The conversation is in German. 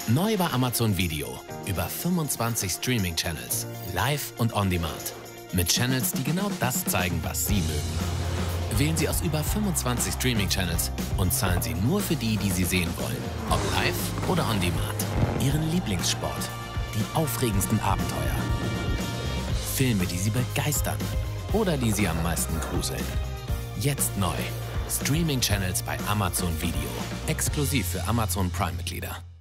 Neu bei Amazon Video. Über 25 Streaming-Channels. Live und on demand. Mit Channels, die genau das zeigen, was Sie mögen. Wählen Sie aus über 25 Streaming-Channels und zahlen Sie nur für die, die Sie sehen wollen. Ob live oder on demand. Ihren Lieblingssport. Die aufregendsten Abenteuer. Filme, die Sie begeistern. Oder die Sie am meisten gruseln. Jetzt neu. Streaming-Channels bei Amazon Video. Exklusiv für Amazon Prime-Mitglieder.